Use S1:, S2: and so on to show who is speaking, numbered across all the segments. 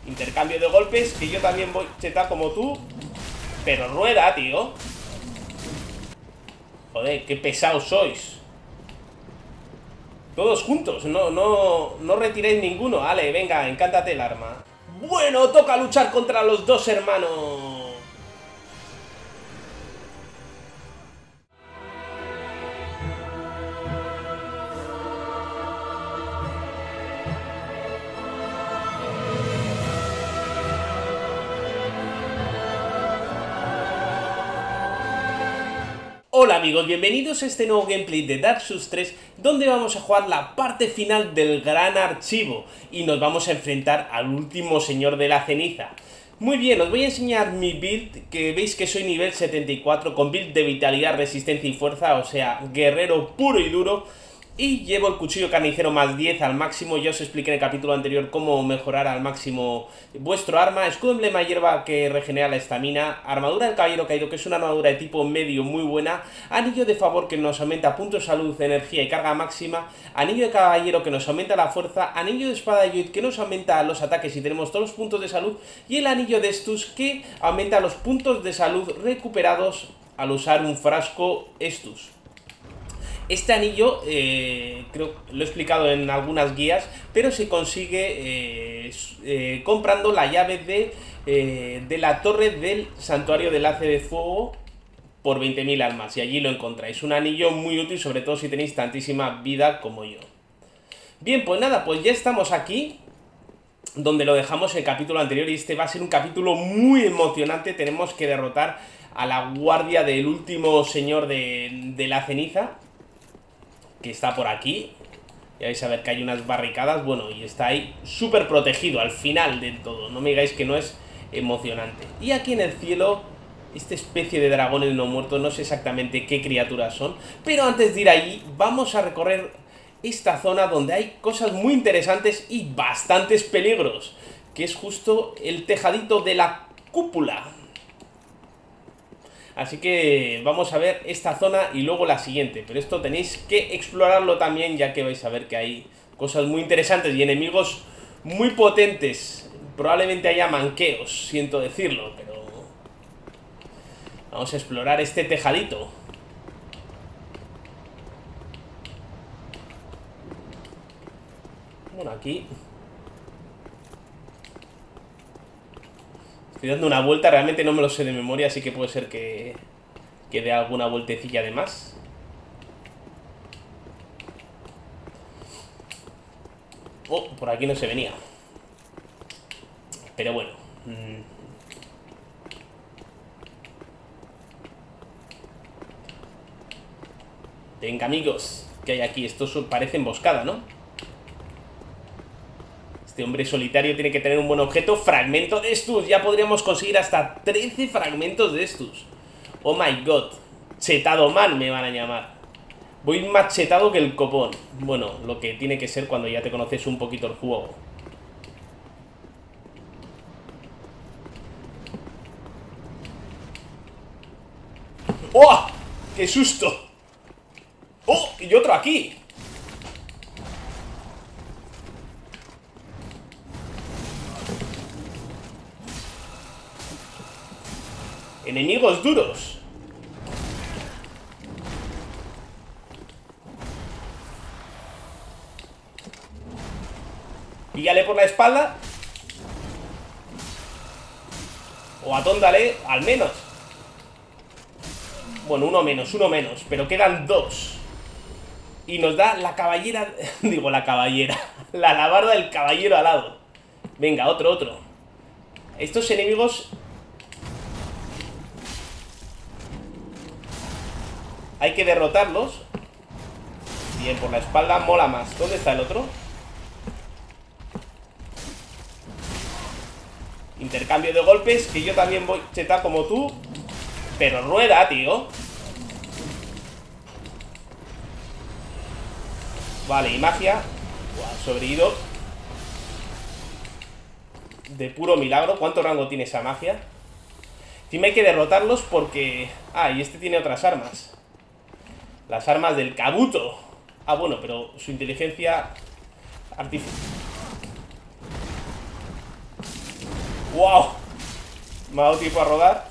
S1: Intercambio de golpes, que yo también voy cheta como tú. Pero rueda, tío. Joder, qué pesados sois. Todos juntos, no retiréis ninguno. Vale, venga, encántate el arma. Bueno, toca luchar contra los dos hermanos. Hola amigos, bienvenidos a este nuevo gameplay de Dark Souls 3, donde vamos a jugar la parte final del Gran Archivo y nos vamos a enfrentar al último señor de la ceniza. Muy bien, os voy a enseñar mi build, que veis que soy nivel 74 con build de vitalidad, resistencia y fuerza, o sea, guerrero puro y duro. Y llevo el cuchillo carnicero más 10 al máximo. Ya os expliqué en el capítulo anterior cómo mejorar al máximo vuestro arma. Escudo emblema hierba que regenera la estamina. Armadura del caballero caído, que es una armadura de tipo medio muy buena. Anillo de favor que nos aumenta puntos de salud, energía y carga máxima. Anillo de caballero que nos aumenta la fuerza. Anillo de espada de Yuid que nos aumenta los ataques y tenemos todos los puntos de salud. Y el anillo de Estus que aumenta los puntos de salud recuperados al usar un frasco Estus. Este anillo, creo que lo he explicado en algunas guías, pero se consigue comprando la llave de la torre del santuario del Hace de Fuego por 20.000 almas, y allí lo encontráis. Un anillo muy útil, sobre todo si tenéis tantísima vida como yo. Bien, pues nada, pues ya estamos aquí, donde lo dejamos en el capítulo anterior, y este va a ser un capítulo muy emocionante. Tenemos que derrotar a la guardia del último señor de la ceniza, que está por aquí. Ya vais a ver que hay unas barricadas, bueno, y está ahí súper protegido al final del todo. No me digáis que no es emocionante. Y aquí en el cielo, esta especie de dragones no muertos, no sé exactamente qué criaturas son, pero antes de ir ahí, vamos a recorrer esta zona donde hay cosas muy interesantes y bastantes peligros, que es justo el tejadito de la cúpula. Así que vamos a ver esta zona y luego la siguiente. Pero esto tenéis que explorarlo también, ya que vais a ver que hay cosas muy interesantes y enemigos muy potentes. Probablemente haya manqueos, siento decirlo, pero vamos a explorar este tejadito. Bueno, aquí estoy dando una vuelta, realmente no me lo sé de memoria, así que puede ser que dé alguna vueltecilla de más. Oh, por aquí no se venía. Pero bueno. Venga amigos, ¿qué hay aquí? Esto parece emboscada, ¿no? Este hombre solitario tiene que tener un buen objeto. Fragmento de Estus. Ya podríamos conseguir hasta 13 fragmentos de Estus. Oh my god. Chetado man me van a llamar. Voy más chetado que el copón. Bueno, lo que tiene que ser cuando ya te conoces un poquito el juego. ¡Oh! ¡Qué susto! ¡Oh! Y otro aquí. Enemigos duros. Píllale por la espalda. O atóndale, al menos. Bueno, uno menos, pero quedan dos. Y nos da la caballera. Digo, la caballera. La alabarda del caballero alado. Venga, otro. Estos enemigos hay que derrotarlos. Bien, por la espalda mola más. ¿Dónde está el otro? Intercambio de golpes, que yo también voy cheta como tú. Pero rueda, tío. Vale, y magia. Buah, sobrevivido de puro milagro. ¿Cuánto rango tiene esa magia? Encima hay que derrotarlos porque... Ah, y este tiene otras armas. Las armas del Kabuto. Ah, bueno, pero su inteligencia artificial... ¡Wow! Me ha dado tiempo a rodar.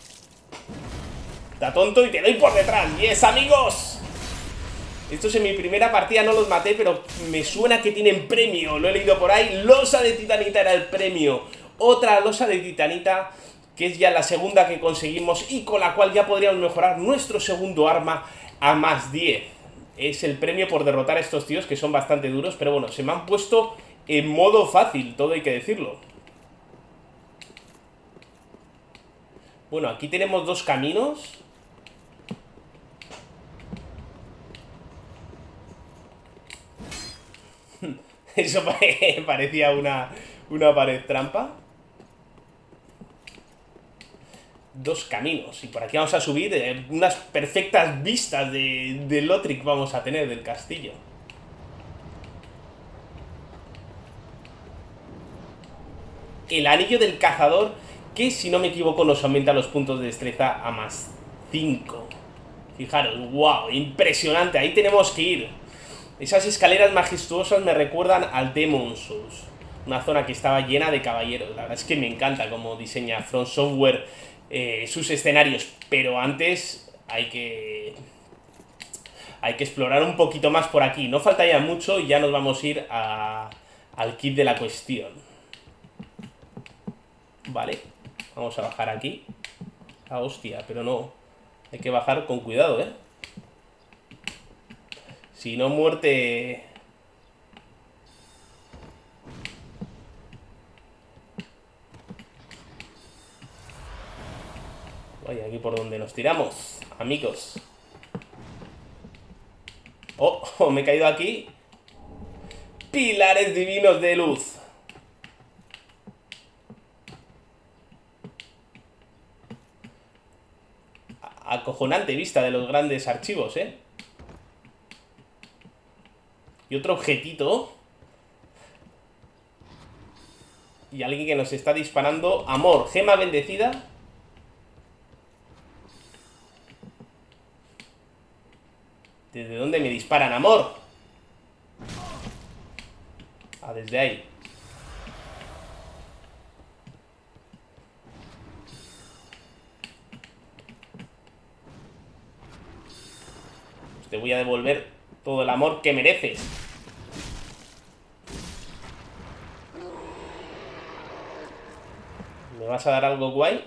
S1: Está tonto y te doy por detrás. ¡Yes, amigos! Estos en mi primera partida no los maté, pero me suena que tienen premio. Lo he leído por ahí. Losa de titanita era el premio. Otra losa de titanita, que es ya la segunda que conseguimos y con la cual ya podríamos mejorar nuestro segundo arma a más 10. Es el premio por derrotar a estos tíos, que son bastante duros, pero bueno, se me han puesto en modo fácil, todo hay que decirlo. Bueno, aquí tenemos dos caminos. Eso parecía una pared trampa. Dos caminos. Y por aquí vamos a subir unas perfectas vistas de Lothric vamos a tener, del castillo. El anillo del cazador, que si no me equivoco nos aumenta los puntos de destreza a más 5. Fijaros, wow, impresionante. Ahí tenemos que ir. Esas escaleras majestuosas me recuerdan al Demon's Souls, una zona que estaba llena de caballeros. La verdad es que me encanta cómo diseña From Software sus escenarios, pero antes hay que explorar un poquito más por aquí. No falta ya mucho y ya nos vamos a ir al kit de la cuestión. Vale, vamos a bajar aquí. Ah, hostia, pero no. Hay que bajar con cuidado, ¿eh? Si no, muerte. Vaya, aquí por donde nos tiramos, amigos. Oh, me he caído aquí. Pilares divinos de luz. Acojonante vista de los grandes archivos, ¿eh? Y otro objetito. Y alguien que nos está disparando. Amor, gema bendecida. ¿Desde dónde me disparan, amor? Ah, desde ahí. Pues te voy a devolver todo el amor que mereces. ¿Me vas a dar algo guay?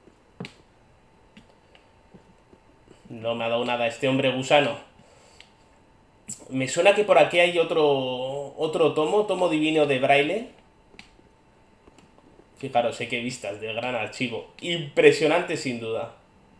S1: No me ha dado nada este hombre gusano. Me suena que por aquí hay otro tomo divino de Braille. Fijaros, qué vistas del gran archivo. Impresionante sin duda.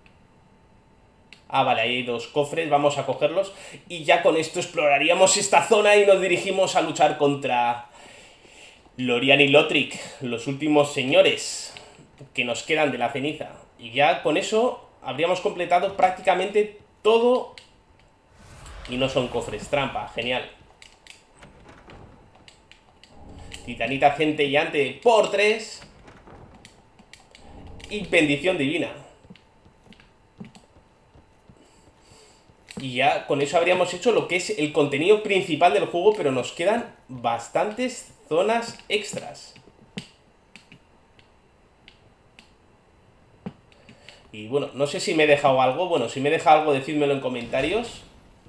S1: Ah, vale, ahí hay dos cofres, vamos a cogerlos. Y ya con esto exploraríamos esta zona y nos dirigimos a luchar contra Lorian y Lothric, los últimos señores que nos quedan de la ceniza. Y ya con eso habríamos completado prácticamente todo. Y no son cofres trampa, genial. Titanita centellante por 3. Y bendición divina. Y ya con eso habríamos hecho lo que es el contenido principal del juego, pero nos quedan bastantes zonas extras. Y bueno, no sé si me he dejado algo. Bueno, si me he dejado algo, decídmelo en comentarios.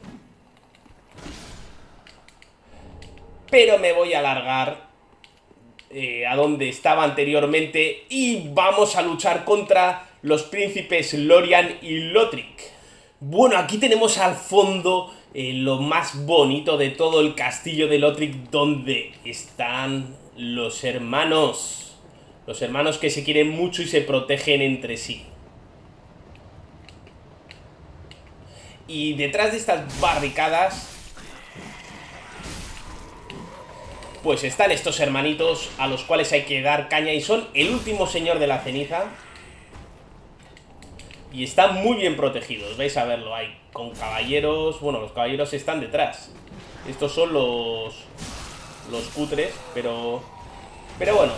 S1: Pero me voy a alargar a donde estaba anteriormente y vamos a luchar contra los príncipes Lorian y Lothric. Bueno, aquí tenemos al fondo lo más bonito de todo el castillo de Lothric, donde están los hermanos. Los hermanos que se quieren mucho y se protegen entre sí. Y detrás de estas barricadas pues están estos hermanitos a los cuales hay que dar caña y son el último señor de la ceniza. Y están muy bien protegidos, vais a verlo, hay con caballeros. Bueno, los caballeros están detrás. Estos son los cutres, pero bueno.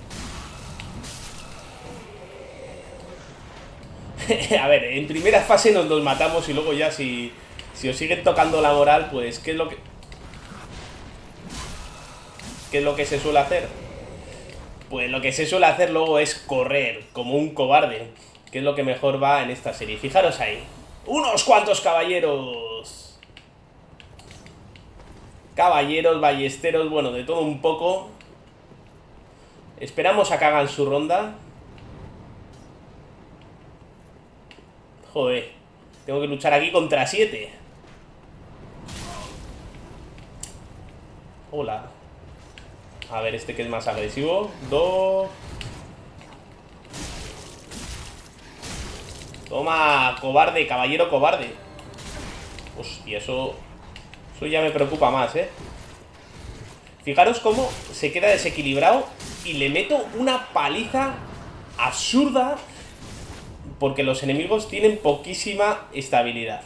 S1: A ver, en primera fase nos los matamos y luego ya si os siguen tocando la moral, pues ¿qué es lo que se suele hacer? Pues lo que se suele hacer luego es correr, como un cobarde, que es lo que mejor va en esta serie. Fijaros ahí. ¡Unos cuantos caballeros! Caballeros, ballesteros, bueno, de todo un poco. Esperamos a que hagan su ronda. Joder, tengo que luchar aquí contra 7. Hola. A ver, este que es más agresivo. 2. Toma, cobarde, caballero cobarde. Hostia, eso ya me preocupa más, ¿eh? Fijaros cómo se queda desequilibrado y le meto una paliza absurda porque los enemigos tienen poquísima estabilidad.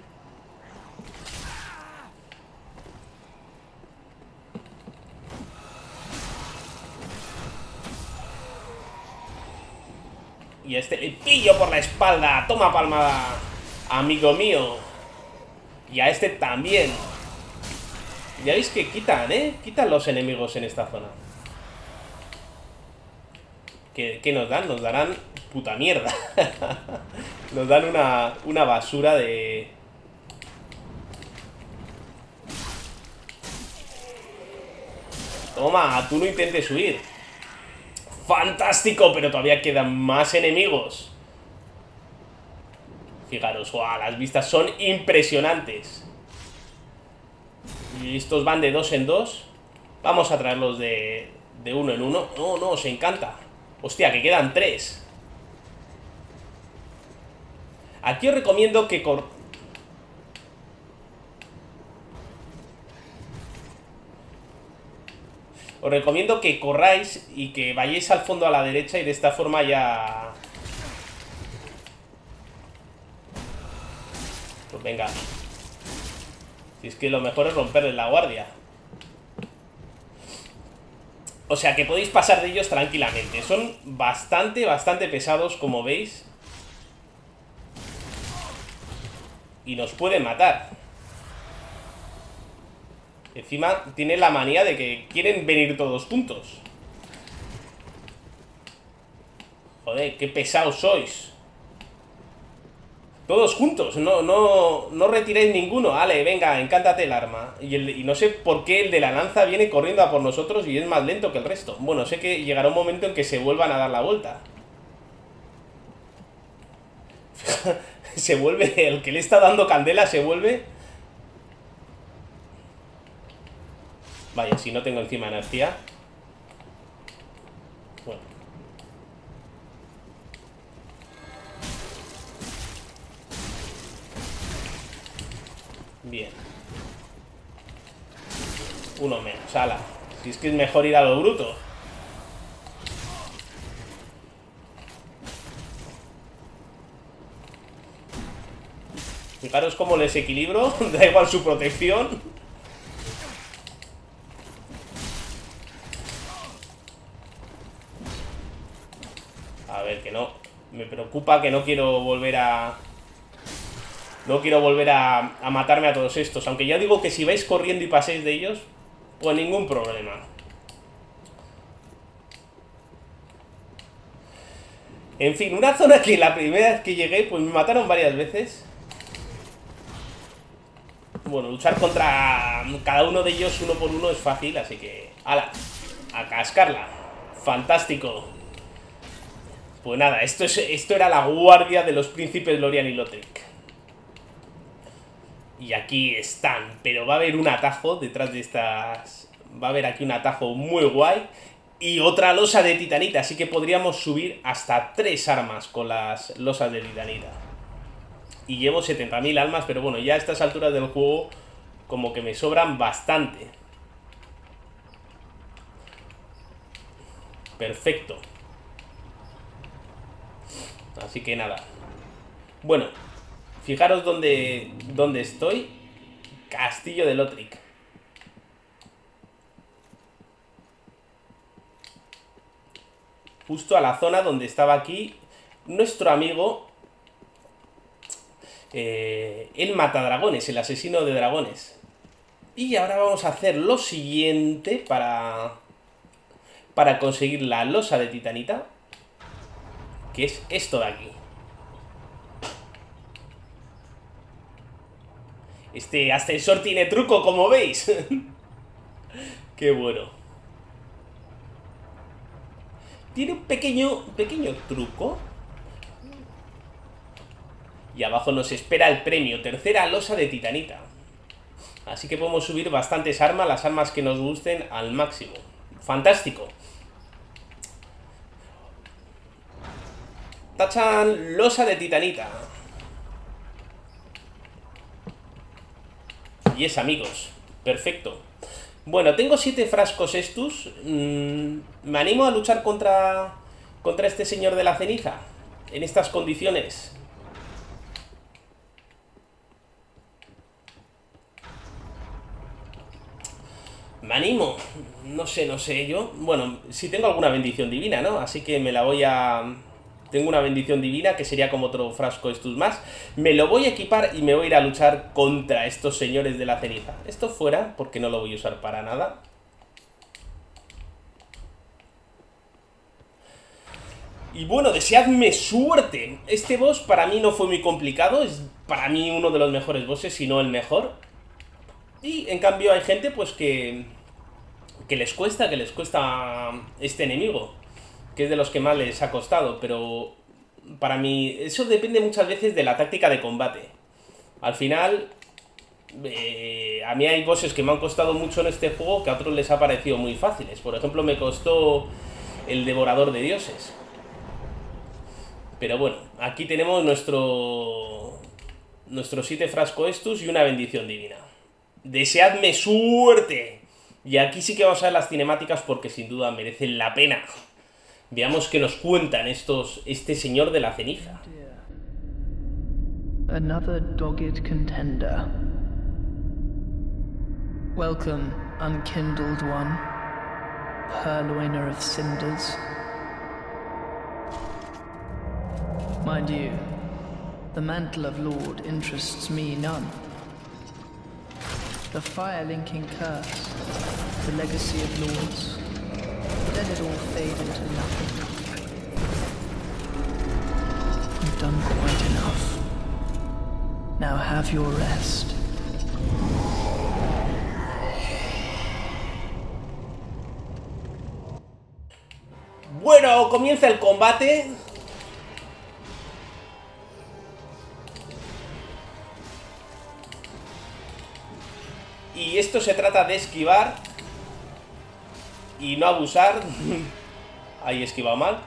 S1: Y a este le pillo por la espalda. Toma palmada, amigo mío. Y a este también. Ya veis que quitan, ¿eh? Quitan los enemigos en esta zona. ¿Qué nos dan? Nos darán puta mierda. Nos dan una basura de... Toma, tú no intentes huir. ¡Fantástico! Pero todavía quedan más enemigos. Fijaros, ¡guau! Las vistas son impresionantes. Y estos van de 2 en 2. Vamos a traerlos de 1 en 1. No, no, os encanta. Hostia, que quedan 3. Aquí os recomiendo que Os recomiendo que corráis y que vayáis al fondo a la derecha y de esta forma ya... Pues venga. Si es que lo mejor es romperles la guardia. O sea que podéis pasar de ellos tranquilamente. Son bastante pesados, como veis. Y nos pueden matar. Encima tiene la manía de que quieren venir todos juntos. Joder, qué pesados sois. Todos juntos, no retiréis ninguno. Ale, venga, encántate el arma. Y no sé por qué el de la lanza viene corriendo a por nosotros y es más lento que el resto. Bueno, sé que llegará un momento en que se vuelvan a dar la vuelta. Se vuelve, el que le está dando candela se vuelve... Vaya, si no tengo encima energía. Bueno. Bien. Uno menos, ala. Si es que es mejor ir a lo bruto. Fijaros cómo les equilibro. Da igual su protección. A ver, que no. Me preocupa que no quiero volver a... No quiero volver a matarme a todos estos. Aunque ya digo que si vais corriendo y paséis de ellos, pues ningún problema. En fin, una zona que la primera vez que llegué, pues me mataron varias veces. Bueno, luchar contra cada uno de ellos uno por uno es fácil, así que... ¡Hala! A cascarla. Fantástico. Pues nada, esto era la guardia de los príncipes Lorian y Lothric. Y aquí están, pero va a haber un atajo detrás de estas... Va a haber aquí un atajo muy guay. Y otra losa de titanita, así que podríamos subir hasta 3 armas con las losas de titanita. Y llevo 70.000 almas, pero bueno, ya a estas alturas del juego como que me sobran bastante. Perfecto. Así que nada. Bueno, fijaros dónde estoy. Castillo de Lothric. Justo a la zona donde estaba aquí nuestro amigo... el matadragones, el asesino de dragones. Y ahora vamos a hacer lo siguiente para para conseguir la losa de titanita, que es esto de aquí. Este ascensor tiene truco, como veis. Qué bueno. Tiene un pequeño truco. Y abajo nos espera el premio, tercera losa de titanita. Así que podemos subir bastantes armas, las armas que nos gusten al máximo. Fantástico. Tachan, losa de titanita. Y es, amigos. Perfecto. Bueno, tengo 7 frascos estos. Me animo a luchar contra este señor de la ceniza en estas condiciones. Me animo. No sé yo. Bueno, si tengo alguna bendición divina, ¿no? Así que me la voy a... Tengo una bendición divina, que sería como otro frasco estos más. Me lo voy a equipar y me voy a ir a luchar contra estos señores de la ceniza. Esto fuera, porque no lo voy a usar para nada. Y bueno, deseadme suerte. Este boss para mí no fue muy complicado. Es para mí uno de los mejores bosses, si no el mejor. Y en cambio hay gente pues que les cuesta este enemigo, que es de los que más les ha costado. Pero para mí eso depende muchas veces de la táctica de combate. Al final, a mí hay bosses que me han costado mucho en este juego que a otros les ha parecido muy fáciles. Por ejemplo, me costó el Devorador de Dioses. Pero bueno, aquí tenemos nuestros 7 frascos estos y una bendición divina. Deseadme suerte. Y aquí sí que vamos a ver las cinemáticas porque sin duda merecen la pena. Veamos qué nos cuentan este señor de la ceniza.
S2: Another dogged contender. Welcome, unkindled one, purloiner of cinders. Mind you, the mantle of Lord interests me none. The fire-linking curse, the legacy of lords, let it all fade into nothing. You've done quite enough. Now have your rest.
S1: Bueno, comienza el combate. Y esto se trata de esquivar y no abusar. Ahí he esquivado mal.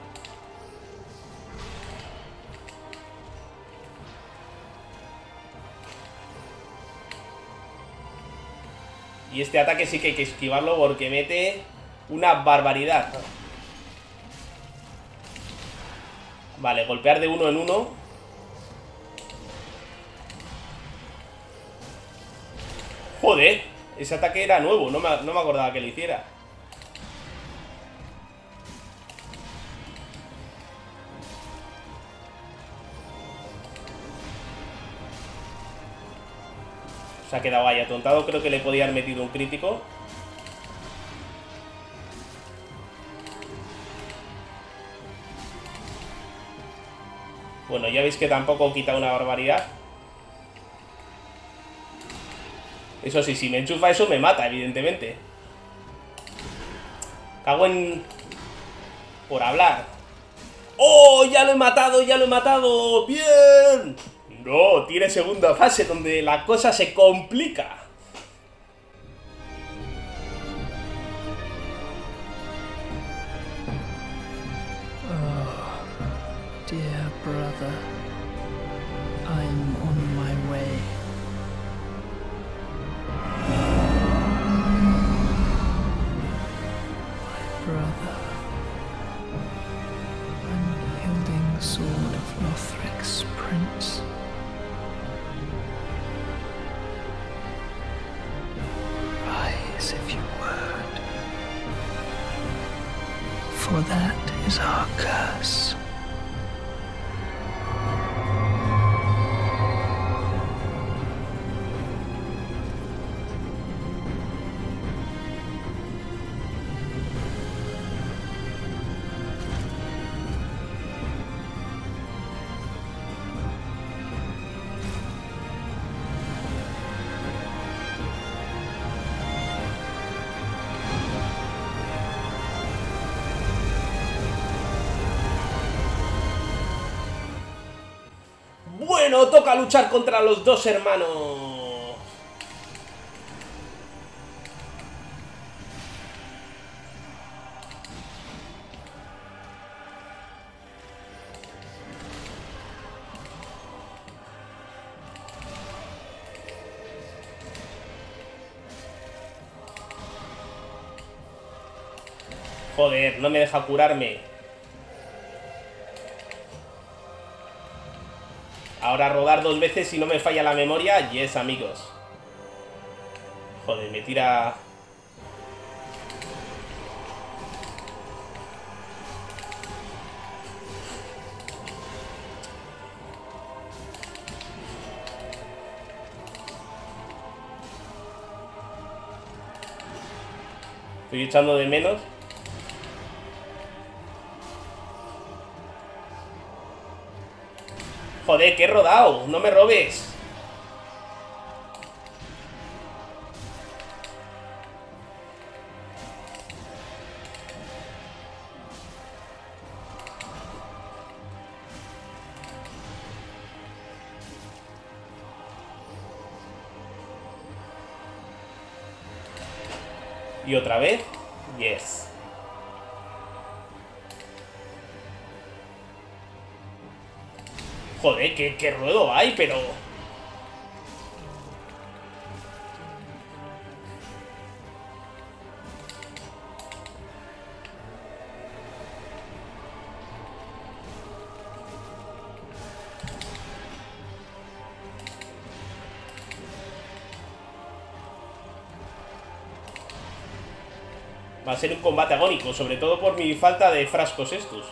S1: Y este ataque sí que hay que esquivarlo porque mete una barbaridad. Vale, golpear de uno en uno. Joder, ese ataque era nuevo, no me acordaba que lo hiciera. Se ha quedado ahí atontado, creo que le podía haber metido un crítico. Bueno, ya veis que tampoco quita una barbaridad. Eso sí, si me enchufa eso me mata, evidentemente. Cago en... por hablar. ¡Oh! ¡Ya lo he matado! ¡Ya lo he matado! ¡Bien! No, tiene segunda fase donde la cosa se complica.
S2: Oh, dear brother, I'm on my way. Brother, unyielding sword of Lothric's prince. Rise if you would, for that is our curse.
S1: Bueno, toca luchar contra los dos hermanos. Joder, no me deja curarme. Ahora rodar 2 veces si no me falla la memoria. Yes, amigos. Joder, me tira... Estoy echando de menos. Joder, que he rodado. No me robes. Y otra vez. Yes. Joder, qué ruedo hay, pero... Va a ser un combate agónico, sobre todo por mi falta de frascos estos.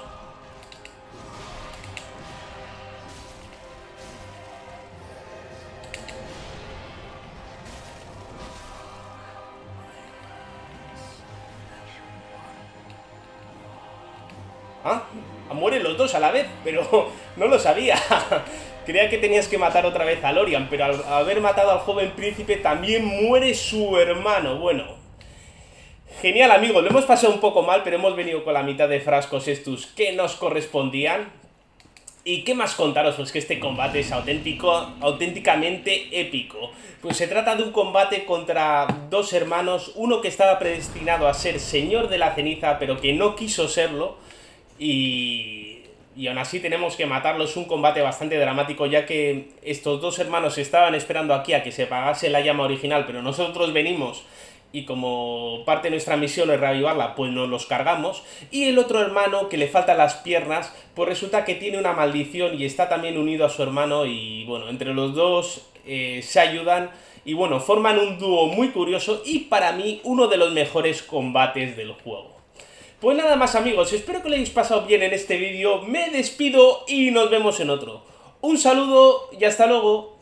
S1: Ah, mueren los dos a la vez, pero no lo sabía. Creía que tenías que matar otra vez a Lorian, pero al haber matado al joven príncipe también muere su hermano. Bueno, genial, amigos, lo hemos pasado un poco mal, pero hemos venido con la mitad de frascos estos que nos correspondían. ¿Y qué más contaros? Pues que este combate es auténticamente épico. Pues se trata de un combate contra dos hermanos, uno que estaba predestinado a ser señor de la ceniza, pero que no quiso serlo, y aún así tenemos que matarlo. Es un combate bastante dramático, ya que estos dos hermanos estaban esperando aquí a que se apagase la llama original, pero nosotros venimos y como parte de nuestra misión es reavivarla, pues nos los cargamos. Y el otro hermano, que le faltan las piernas, pues resulta que tiene una maldición y está también unido a su hermano, y bueno, entre los dos se ayudan y bueno, forman un dúo muy curioso y para mí uno de los mejores combates del juego. Pues nada más, amigos, espero que lo hayáis pasado bien en este vídeo, me despido y nos vemos en otro. Un saludo y hasta luego.